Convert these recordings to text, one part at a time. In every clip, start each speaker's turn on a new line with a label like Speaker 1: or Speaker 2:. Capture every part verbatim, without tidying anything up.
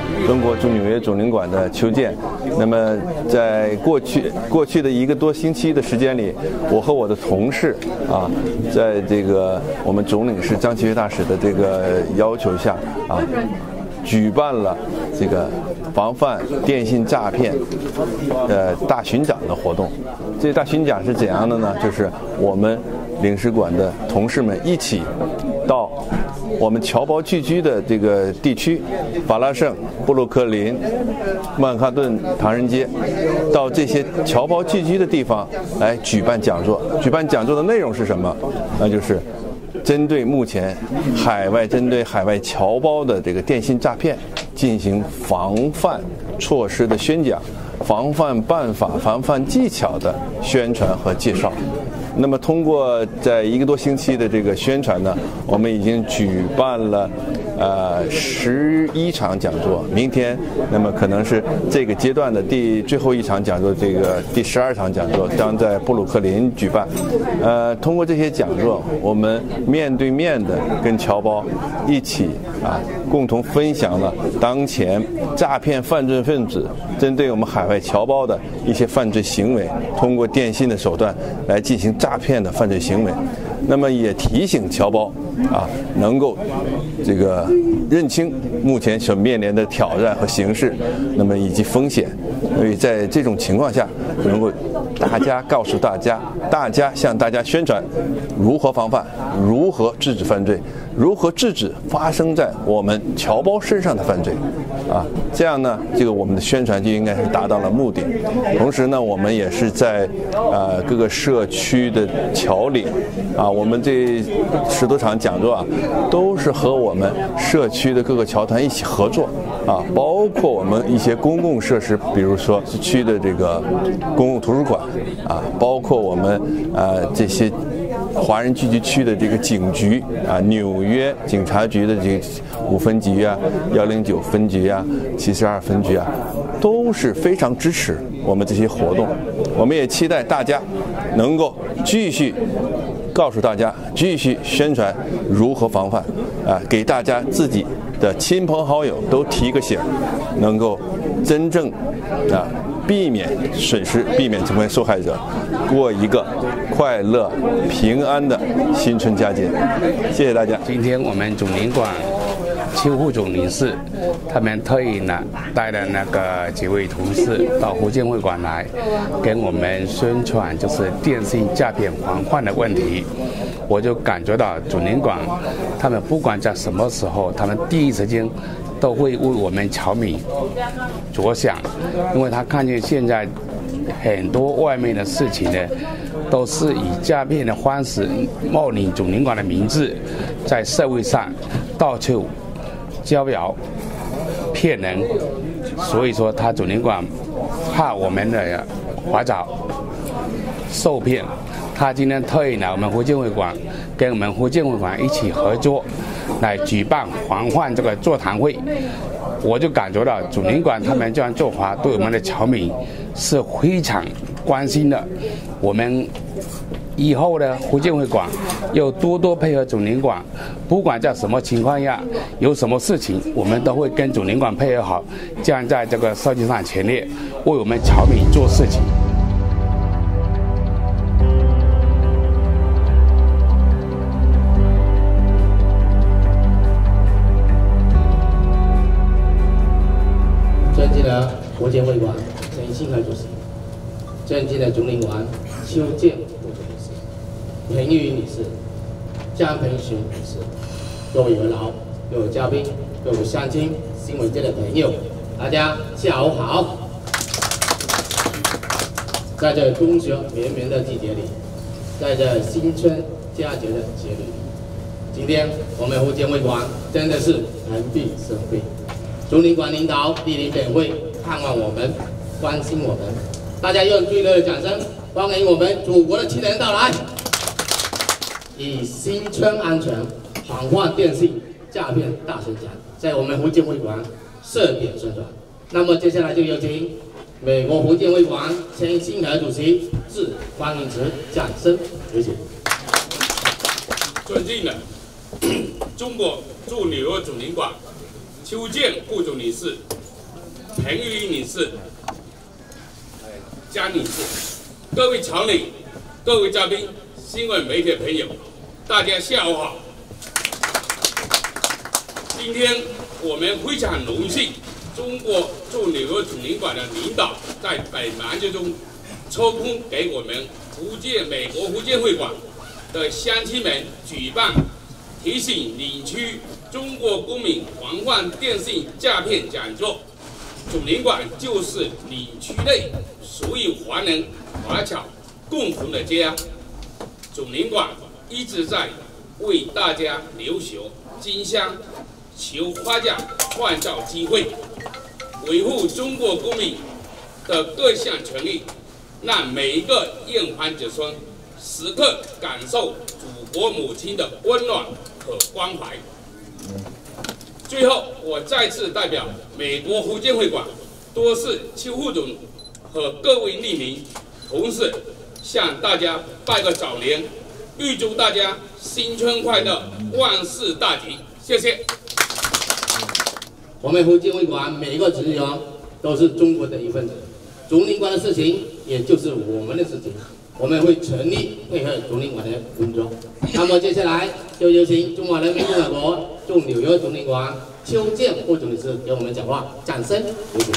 Speaker 1: 中国驻纽约总领馆的邱建。那么在过去过去的一个多星期的时间里，我和我的同事啊，在这个我们总领事张其岳大使的这个要求下啊，举办了这个防范电信诈骗呃大巡讲的活动。这大巡讲是怎样的呢？就是我们领事馆的同事们一起到我们侨胞聚居的这个地区，法拉盛、布鲁克林、曼哈顿、唐人街，到这些侨胞聚居的地方来举办讲座。举办讲座的内容是什么？那就是针对目前海外针对海外侨胞的这个电信诈骗进行防范措施的宣讲、防范办法、防范技巧的宣传和介绍。那么通过在一个多星期的这个宣传呢，我们已经举办了呃十一场讲座，明天那么可能是这个阶段的第最后一场讲座，这个第十二场讲座将在布鲁克林举办。呃，通过这些讲座，我们面对面的跟侨胞一起啊，共同分享了当前诈骗犯罪分子针对我们海外侨胞的一些犯罪行为，通过电信的手段来进行诈骗的犯罪行为。那么也提醒侨胞啊，能够这个认清目前所面临的挑战和形势，那么以及风险。所以在这种情况下，能够大家告诉大家，大家向大家宣传如何防范，如何制止犯罪，如何制止发生在我们侨胞身上的犯罪，啊，这样呢，这个我们的宣传就应该是达到了目的。同时呢，我们也是在呃各个社区的侨领啊，我们这十多场讲座啊，都是和我们社区的各个侨团一起合作啊，包括我们一些公共设施，比如说区的这个公共图书馆啊，包括我们呃这些华人聚集区的这个警局啊，纽约警察局的这个五分局啊、幺零九分局啊、七十二分局啊，都是非常支持我们这些活动。我们也期待大家能够继续告诉大家，继续宣传如何防范啊，给大家自己的亲朋好友都提个醒，能够真正啊避免损失，避免成为受害者，过一个快乐平安的新春佳节。谢谢大家。
Speaker 2: 今天我们总领馆邱副总领事他们特意呢带了那个几位同事到福建会馆来，跟我们宣传就是电信诈骗防范的问题。我就感觉到总领馆他们不管在什么时候，他们第一时间都会为我们侨民着想，因为他看见现在很多外面的事情呢，都是以诈骗的方式冒领总领馆的名字，在社会上到处招摇骗人，所以说他总领馆怕我们的华侨受骗，他今天特意来我们福建会馆，跟我们福建会馆一起合作，来举办防范这个座谈会。我就感觉到总领馆他们这样做法对我们的侨民是非常关心的。我们以后呢，福建会馆要多多配合总领馆，不管在什么情况下，有什么事情，我们都会跟总领馆配合好，这样在这个社区上前列，为我们侨民做事情。
Speaker 3: 尊敬的福建会馆陈信和主席，尊敬的总领馆邱建副总领事、彭玉女士、江培群女士，各位元老、各位嘉宾、各位乡亲、新闻界的朋友，大家下午好。在这冬雪绵绵的季节里，在这新春佳节的节日里，今天我们福建会馆真的是人必生辉。总领馆领导莅临本会，看望我们，关心我们，大家用最热烈的掌声欢迎我们祖国的亲人到来。以新春安全防范电信诈骗大宣讲，在我们福建会馆设点宣传。那么接下来就有请美国福建会馆陈新和主席致欢迎词，掌声有请。
Speaker 4: 尊敬的中国驻纽约总领馆邱健副总理事、彭玉英女士、江女士，各位常委、各位嘉宾、新闻媒体朋友，大家下午好。今天我们非常荣幸，中国驻纽约总领馆的领导在百忙之中抽空给我们福建美国福建会馆的乡亲们举办提醒领区中国公民防范电信诈骗讲座。总领馆就是领区内所有华人华侨共同的家。总领馆一直在为大家留学经商、求发展创造机会，维护中国公民的各项权利，让每一个验房子孙时刻感受祖国母亲的温暖和关怀。最后，我再次代表美国福建会馆多次邱副总和各位莅临同事，向大家拜个早年，预祝大家新春快乐，万事大吉。谢谢。
Speaker 3: 我们福建会馆每一个职员都是中国的一份子，总领馆的事情也就是我们的事情，我们会全力配合总领馆的工作。那么接下来就有请中华人民共和国驻纽约总领馆邱健副总理事给我们讲话，掌声有请。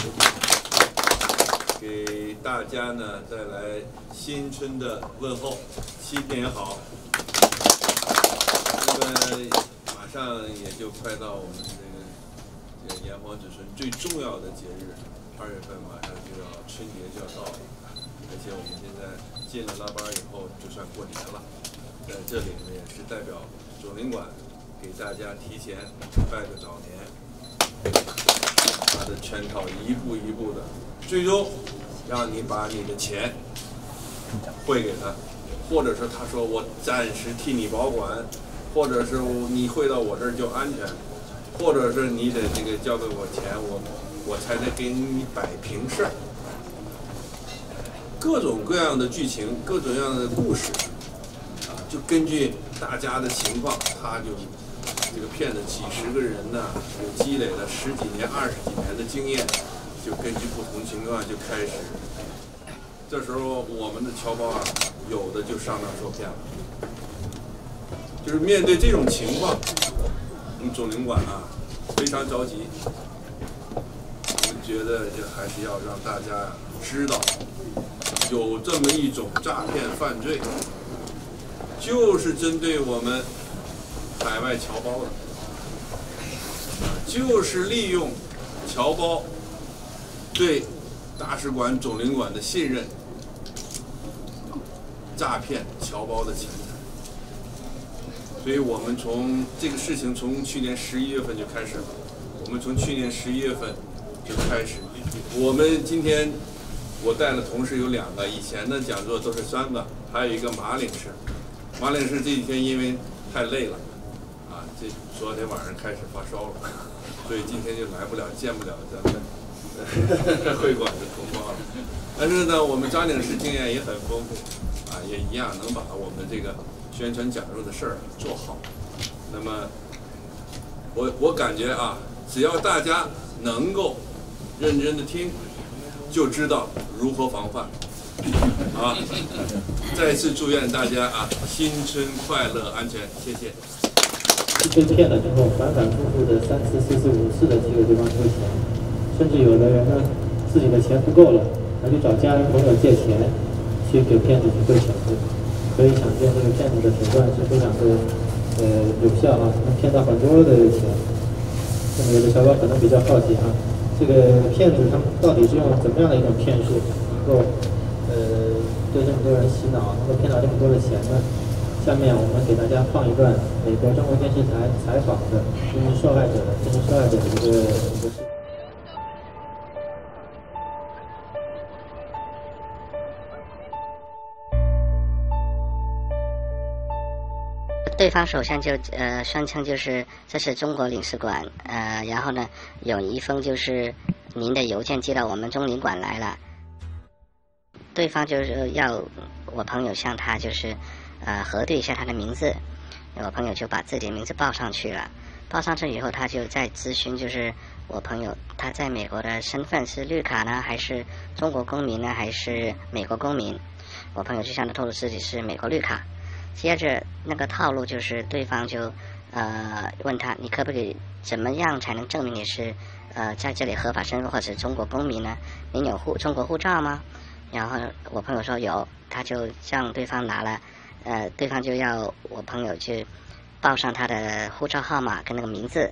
Speaker 1: 给大家呢带来新春的问候，新年好。那么马上也就快到我们这个这个炎黄子孙最重要的节日，二月份马上就要春节就要到了，而且我们现在进了腊八以后就算过年了，在这里呢也是代表总领馆给大家提前拜个早年，他的圈套一步一步的，最终让你把你的钱汇给他，或者是他说我暂时替你保管，或者是你汇到我这儿就安全，或者是你得这个交给我钱，我我才得给你摆平事儿。各种各样的剧情，各种各样的故事，啊，就根据大家的情况，他就这个骗子几十个人呢，有积累了十几年、二十几年的经验，就根据不同情况就开始。这时候我们的侨胞啊，有的就上当受骗了。就是面对这种情况，我们总领馆啊非常着急。我们觉得这还是要让大家知道，有这么一种诈骗犯罪，就是针对我们海外侨胞的，就是利用侨胞对大使馆、总领馆的信任，诈骗侨胞的钱财。所以我们从这个事情从去年十一月份就开始了，我们从去年十一月份就开始，我们今天我带了同事有两个，以前的讲座都是三个，还有一个马领事，马领事这几天因为太累了，啊，这昨天晚上开始发烧了，所以今天就来不了，见不了咱们会馆的同胞了。但是呢，我们张领事经验也很丰富，啊，也一样能把我们这个宣传讲座的事儿做好。那么，我我感觉啊，只要大家能够认真的听，就知道如何防范。啊，再次祝愿大家啊，新春快乐，安全，谢谢。
Speaker 5: 被骗了之后，反反复复的三次、四次、五次的去给对方收钱，甚至有的人呢，自己的钱不够了，还去找家人朋友借钱，去给骗子去汇钱去。可以想见，这个骗子的手段是非常的呃有效啊，能骗到很多的钱。那么有的小伙可能比较好奇哈、啊，这个骗子他们到底是用怎么样的一种骗术，能够呃对这么多人洗脑，能够骗到这么多的钱呢？下面我们给大家放一段美国中国电视台采访的这些受害者的这些受害者的一个一个视频。
Speaker 6: 对方首先就呃宣称就是这是中国领事馆，呃，然后呢有一封就是您的邮件寄到我们中领馆来了。对方就是要我朋友向他就是呃核对一下他的名字，我朋友就把自己的名字报上去了。 报上去以后，他就在咨询，就是我朋友他在美国的身份是绿卡呢，还是中国公民呢，还是美国公民？我朋友就向他透露自己是美国绿卡。接着那个套路就是对方就呃问他，你可不可以怎么样才能证明你是呃在这里合法身份或者是中国公民呢？您有护中国护照吗？然后我朋友说有，他就向对方拿了，呃，对方就要我朋友去报上他的护照号码跟那个名字。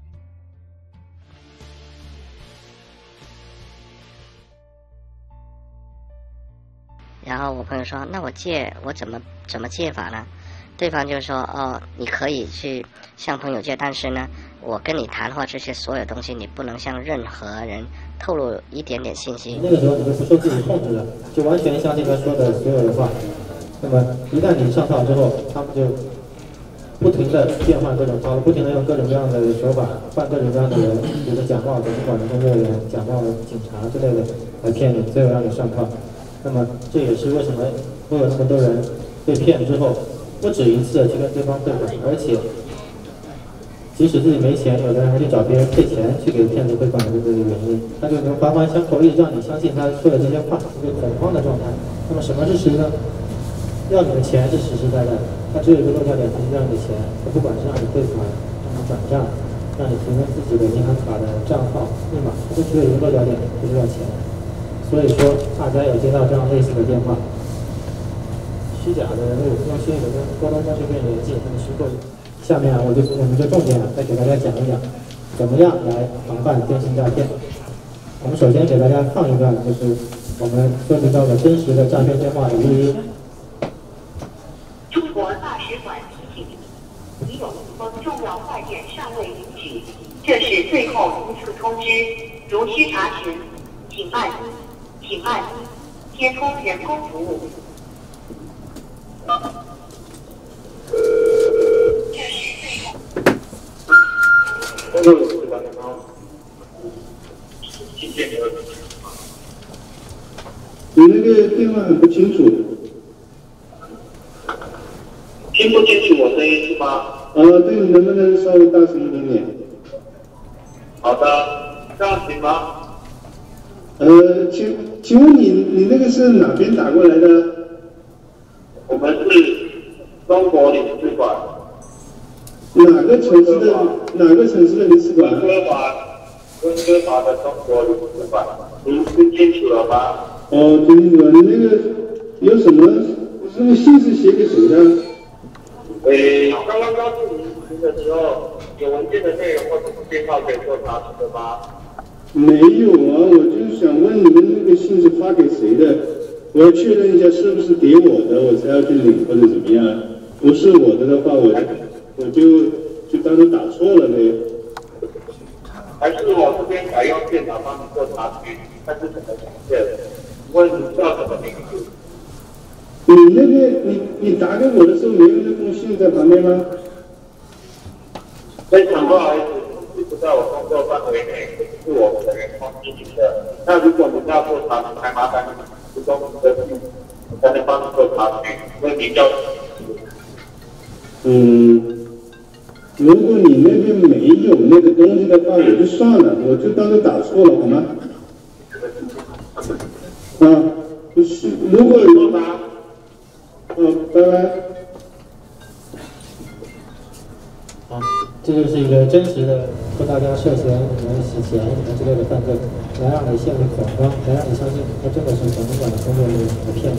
Speaker 6: 然后我朋友说，那我借我怎么怎么借法呢？对方就说，哦，你可以去向朋友借，但是呢，我跟你谈话这些所有东西，你不能向任何人透露一点点信息。
Speaker 5: 那个时候你就不受自己控制了，就完全像这边说的所有的话。那么一旦你上套之后，他们就不停的变换各种套路，不停的用各种各样的手法，换各种各样的人，比如说假冒总管的工作人员、假冒警察之类的来骗你，最后让你上套。那么这也是为什么会有那么多人被骗之后，不止一次的去跟对方汇款，而且即使自己没钱，有的人还去找别人借钱去给骗子汇款的这个原因，他就能环环相扣，一直让你相信他说的这些话，一个恐慌的状态。那么什么是实呢？要你的钱是实实在在的，他只有一个落脚点，就是要你的钱，他不管是让你汇款、让你转账、让你提供自己的银行卡的账号、密码，他都只有一个落脚点，就是要钱。所以说，大家有接到这样类似的电话，虚假的人物用虚拟的跟沟通方式跟你联系，他们虚构。下面啊，我就我们就重点啊，再给大家讲一讲，怎么样来防范电信诈骗。我们首先给大家放一段，就是我们收集到的真实的诈骗电话的录音。
Speaker 7: 中国大使馆提醒你，已有一封重要快件尚未领取，这是最后一次通知，如需查询，请按一，请按一，接通人工服务。这是最后。
Speaker 8: 工作是吧？然后，今天你要
Speaker 9: 你那个电话很不清楚。
Speaker 8: 听不清楚我声音是吗？
Speaker 9: 啊，对，你能不能稍微大声一点点？
Speaker 8: 好的，这样行吗？
Speaker 9: 呃，请请问你你那个是哪边打过来的？
Speaker 8: 我们是中国领事馆。
Speaker 9: 哪个城市的哪个城市的领事馆？
Speaker 8: 温哥华，温哥华的中国领事馆，您听清楚了吗？
Speaker 9: 哦，听清楚了。你那个有什么？这个信是写给谁的？
Speaker 8: 诶，刚刚告诉您您的时候，有文件的内容或者是电话可以做查询的吗？
Speaker 9: 没有啊，我就是想问你们那个信是发给谁的？我要确认一下是不是给我的，我才要去领或者怎么样。不是我的的话，我我就就当成打错了呗。
Speaker 8: 还是我这边改用电脑帮你做查询，但是可能出现了。问你叫什么名字？
Speaker 9: 你那边你你打给我的时候没有那封信在旁边吗？
Speaker 8: 非常不好意思，不在我工作范围内，是我们的员工进行的。那如果您要做查询，还麻烦您提供您的信，我才能帮你做查询。因为您叫
Speaker 9: 嗯，如果你那边没有那个东西的话，我就算了，我就当成打错了，好吗？啊，不是，如果有答。嗯，拜拜。
Speaker 5: 好，这就是一个真实的说大家涉嫌你们洗钱什么之类的犯罪，来让你陷入恐慌，来让你相信他真的是总领馆的工作人员来骗你。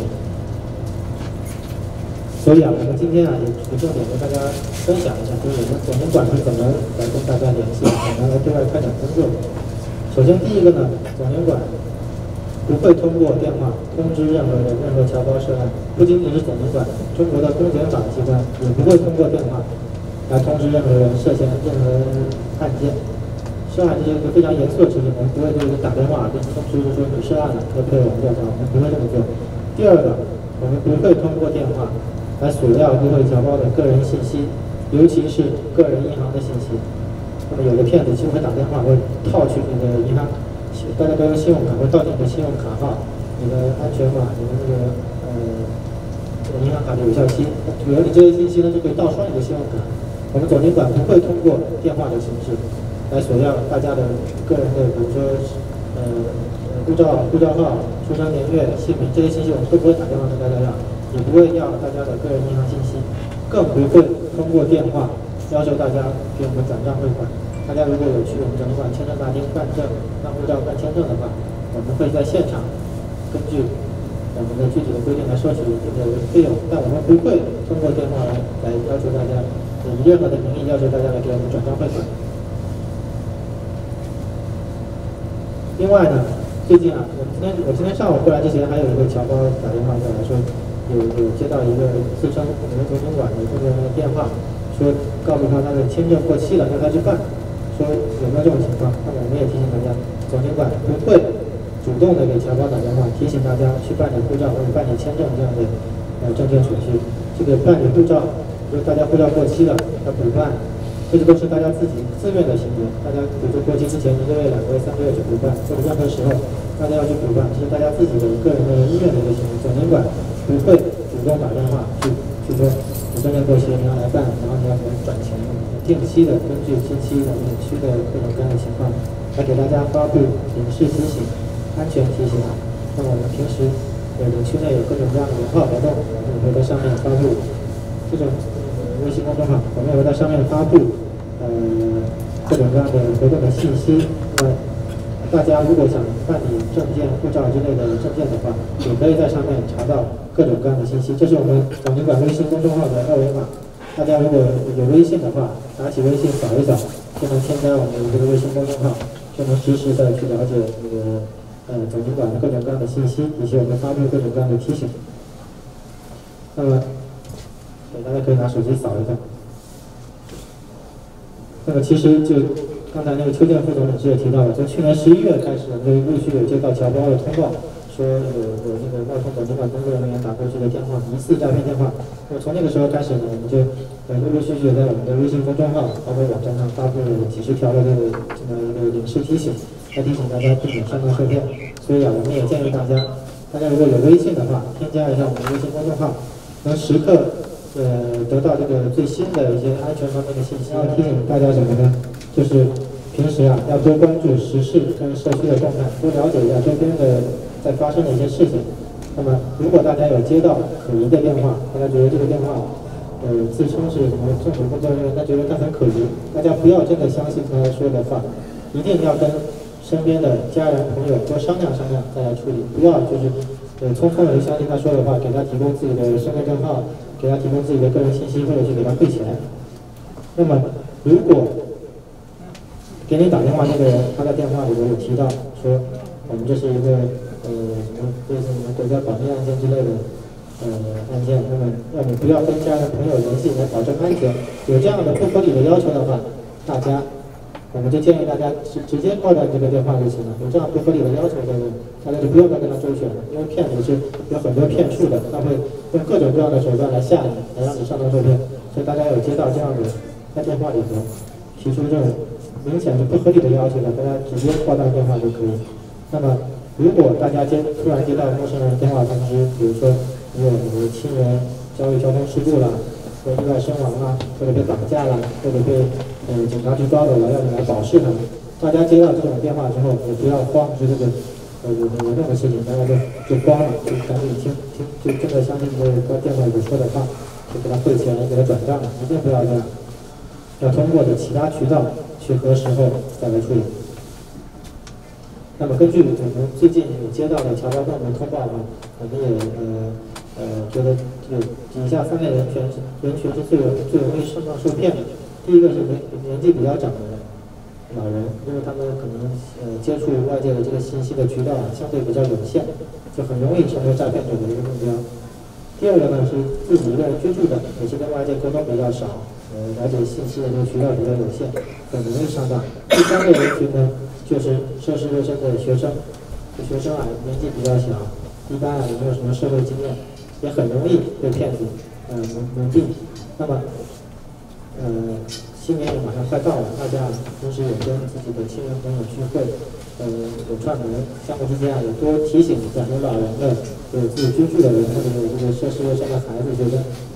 Speaker 5: 所以啊，我们今天啊也也重点跟大家分享一下，就是我们总领馆是怎么来跟大家联系，怎么来对外开展工作。首先第一个呢，总领馆不会通过电话通知任何人、任何侨胞涉案，不仅仅是总领馆，中国的公检法机关也不会通过电话来通知任何人涉嫌任何案件。涉案这是一个非常严肃的事情，我们不会就是打电话跟你通知说你涉案了，要配合我们调查，我们不会这么做。第二个，我们不会通过电话来索要误会侨胞的个人信息，尤其是个人银行的信息。那么有的骗子就会打电话会套取你的银行。大家都用信用卡，会盗取你的信用卡号、你的安全码、你的那个呃这个银行卡的有效期。有了你这些信息呢，就可以盗刷你的信用卡， 我们总经管不会通过电话的形式来索要大家的个人的，比如说呃护照、护照号、出生年月、姓名这些信息，我们都不会打电话跟大家要，也不会要大家的个人银行信息，更不会通过电话要求大家给我们转账汇款。大家如果有去我们总经管签证大厅办证、办护照、办签证的话，我们会在现场根据我们的具体的规定来收取一定的费用，但我们不会通过电话来来要求大家以任何的名义要求大家来给我们转账汇款。另外呢，最近啊，我今天我今天上午过来之前，还有一个侨胞打电话过来说，有有接到一个自称我们总经管的工作人员的电话，说告诉他他的签证过期了，让他去办，说有没有这种情况？那么我们也提醒大家，总经管不会主动的给侨胞打电话提醒大家去办理护照或者办理签证这样的呃证件手续。这个办理护照，就是大家护照过期了要补办，这些都是大家自己自愿的行为。大家比如说过期之前一个月、两个月、三个月去补办，或者任何时候大家要去补办，这是大家自己的个人的意愿的一个行为。总经管不会主动打电话去去说你证件过期你要来办，然后你要给我转钱。定期的根据近期我们领区的各种各样的情况，来给大家发布领事提醒、安全提醒。那么我们平时呃领区内有各种各样的文化活动，我们也会在上面发布这种微信公众号，我们也会在上面发布呃各种各样的活动的信息。那么大家如果想办理证件、护照之类的证件的话，也可以在上面查到各种各样的信息。这是我们总经管微信公众号的二维码。大家如果有微信的话，拿起微信扫一扫，就能添加我们这个微信公众号，就能实时的去了解这个呃总经管的各种各样的信息，以及我们发布各种各样的提醒。那么，大家可以拿手机扫一下。那么其实就刚才那个邱建副总领事也提到了，从去年十一月开始，我们就陆续有接到侨胞的通报。说有有那个冒充总经管工作人员打过去的电话，疑似诈骗电话。那么从那个时候开始呢，我们就呃陆陆续续在我们的微信公众号、包括网站上发布了几十条的这个这么一个领事提醒，来提醒大家避免上当受骗。所以啊，我们也建议大家，大家如果有微信的话，添加一下我们的微信公众号，能时刻呃得到这个最新的一些安全方面的信息。要提醒大家什么呢？就是平时啊要多关注时事跟社区的动态，多了解一下周边的在发生的一些事情。那么如果大家有接到可疑的电话，大家觉得这个电话呃自称是什么政府工作人员，他觉得他很可疑，大家不要真的相信他说的话，一定要跟身边的家人朋友多商量商量再来处理，不要就是呃匆匆的就相信他说的话，给他提供自己的身份证号，给他提供自己的个人信息，或者去给他汇钱。那么如果给你打电话那个人，他在电话里面有提到说我们这是一个呃什么类似什么国家保密案件之类的呃案件，那么要你不要跟家人朋友联系来保证安全。有这样的不合理的要求的话，大家我们就建议大家直直接挂断这个电话就行了。有这样不合理的要求的人，大家就不用再跟他周旋了，因为骗子是有很多骗术的，他会用各种各样的手段来吓你，来让你上当受骗。所以大家有接到这样的在电话里头提出这种明显是不合理的要求的，大家直接挂断电话就可以。那么如果大家接突然接到陌生人电话通知，比如说你有你的亲人遭遇交通事故了，或意外身亡了，或者被绑架了，或者被呃警察局抓走了，要你来保释他们。大家接到这种电话之后，也不要慌，说这个呃有有这种事情，大家就就慌了，就赶紧听听，就真的相信这个电话里说的话，就给他汇钱，给他转账，一定不要这样，要通过的其他渠道去核实后再来处理。那么根据我们最近有接到的侨胞跟我们通报呢，我们也呃呃觉得有以下三类人群人群是最容最容易上当受骗的。第一个是年年纪比较长的老人，因为他们可能呃接触外界的这个信息的渠道啊相对比较有限，就很容易成为诈骗者的一个目标。第二个呢是自己一个人居住的，也是跟外界沟通比较少，呃了解信息的这个渠道比较有限，很容易上当。第三类人群呢就是涉世未深的学生，这学生啊年纪比较小，一般啊也没有什么社会经验，也很容易被骗子呃蒙蒙蔽。那么呃新年也马上快到了，大家同时也跟自己的亲人朋友聚会，呃有串门，相互之间啊也多提醒一下有老人的、有自己居住的人，或者有这个涉世未深的孩子学生，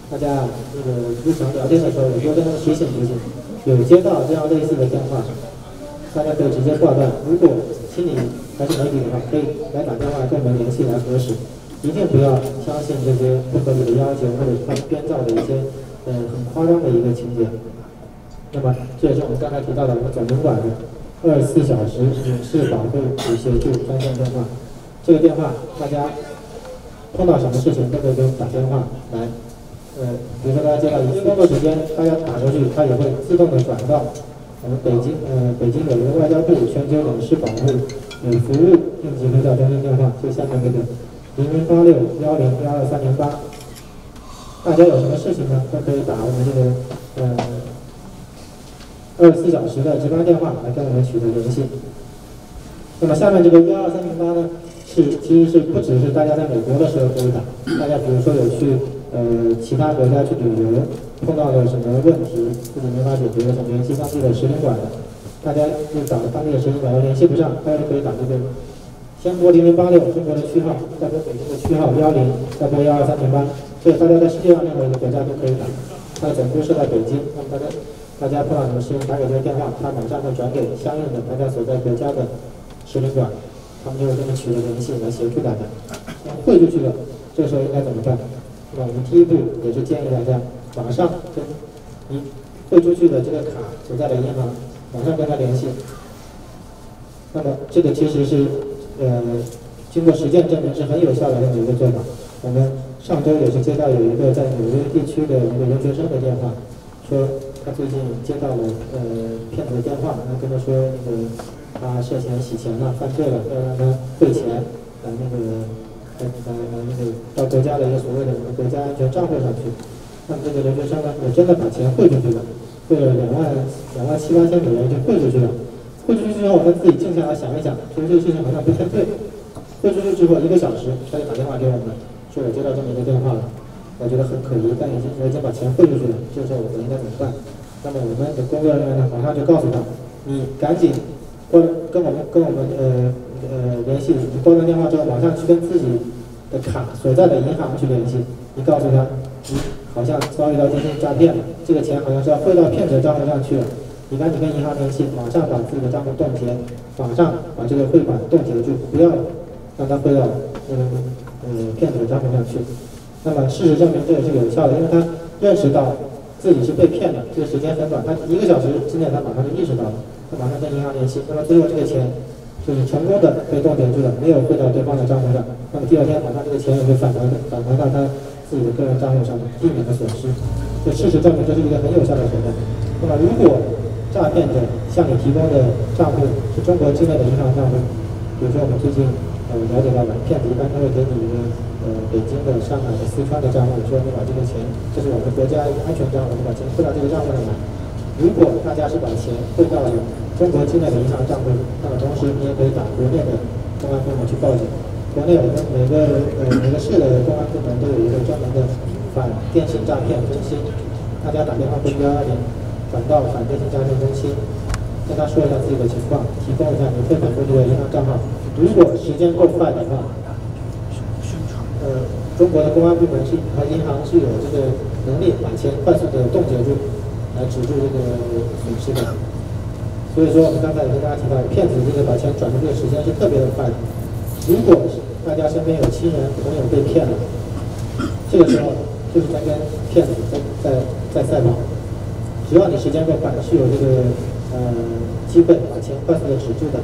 Speaker 5: 大家那个日常聊天的时候，有时候跟他们提醒提醒，有接到这样类似的电话，大家可以直接挂断。如果心里还是没底的话，可以来打电话跟我们联系来核实。一定不要相信这些不合理的要求或者他们编造的一些呃很夸张的一个情节。那么这也是我们刚才提到的我们总领馆的二十四小时影视保护与协助专线电话。这个电话大家碰到什么事情都可以给我们打电话来。呃，比如说大家接到一个工作时间，大家打过去，它也会自动的转到我们北京呃北京有一个外交部全球影视保护与服务应急呼叫中心电话，就下面这个零零八六幺零幺二三零八。大家有什么事情呢，都可以打我们这个呃二十四小时的值班电话来跟我们取得联系。那么下面这个幺二三零八呢，是其实是不只是大家在美国的时候可以打，大家比如说有去呃其他国家去旅游，碰到了什么问题自己没法解决的，想联系当地的使领馆的，大家就找当地的使领馆，要联系不上，大家就可以打这个。先拨零零八六中国的区号，再拨北京的区号幺零，再拨幺二三零八，所以大家在世界上任何一个国家都可以打。它的总部设在北京，那么大家大家碰到什么事情打给这个电话，它马上会转给相应的大家所在国家的使领馆，他们就会跟你取得联系来协助大家。汇出去了，这个时候应该怎么办？那么我们第一步也是建议大家马上跟你汇出去的这个卡所在的银行马上跟他联系。那么这个其实是呃，经过实践证明是很有效的这么一个做法。我们上周也是接到有一个在纽约地区的一个留学生的电话，说他最近接到了呃骗子的电话，他跟他说那个他涉嫌洗钱了、犯罪了，要让他汇钱，呃那个呃呃那个到国家的一个所谓的什么国家安全账户上去。那么这个留学生呢，也真的把钱汇出去了，汇了两万两万七八千美元就汇出去了。汇出去之后，他自己静下来想一想，觉得这个事情好像不太对。汇出去之后一个小时，他就打电话给我们，说我接到这么一个电话了，我觉得很可疑，但已经我已经把钱汇出去了，这个时候我应该怎么办？那么我们的工作人员呢，马上就告诉他，你赶紧拨跟我们跟我们呃呃联系，你拨完电话之后，马上去跟自己的卡所在的银行去联系，你告诉他，你好像遭遇到电信诈骗了，这个钱好像是要汇到骗子的账户上去了。你赶紧跟银行联系，马上把自己的账户冻结，马上把这个汇款冻结住，不要让它汇到那个呃骗子的账户上去。那么事实证明这也是有效的，因为他认识到自己是被骗的，这个时间很短，他一个小时之内他马上就意识到了，他马上跟银行联系，那么最后这个钱就是成功的被冻结住了，没有汇到对方的账户上。那么第二天马上这个钱也会返还返还到他自己的个人账户上，避免了损失。所以事实证明这是一个很有效的手段。那么如果诈骗者向你提供的账户是中国境内的银行账户，比如说我们最近呃了解到的，骗子一般都会给你一个呃北京的、上海的、四川的账户，说你把这个钱，这是我们国家安全账户，你把钱汇到这个账户上来。如果大家是把钱汇到了中国境内的银行账户，那么同时你也可以打国内的公安部门去报警。国内有个每个呃每个市的公安部门都有一个专门的反电信诈骗中心，大家打电话拨幺幺零。转到反电信诈骗中心，跟他说一下自己的情况，提供一下你汇款过去的银行账号。如果时间够快的话，呃，中国的公安部门是和银行是有这个能力把钱快速的冻结住，来止住这个损失的。所以说，我们刚才也跟大家提到，骗子这个把钱转出去的时间是特别的快的。如果大家身边有亲人朋友被骗了，这个时候就是在跟骗子在在在赛跑。只要你时间够快，是有这个呃机会把钱快速的止住的。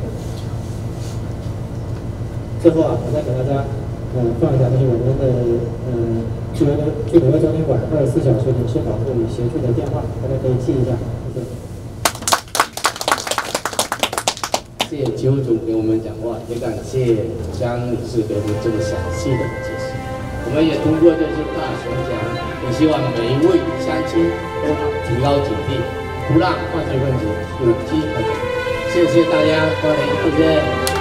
Speaker 5: 最后啊，我再给大家呃放一下，就是我们的呃驻纽驻纽约中领馆二十四小时影视保护与协助的电话，大家可以记一下。
Speaker 3: 谢谢。谢谢邱总给我们讲话，也感谢张女士给我们这么详细的解释。我们也通过这次大演讲，也希望每一位乡亲都提高警惕，不让犯罪分子有机可乘。谢谢大家，欢迎，谢谢。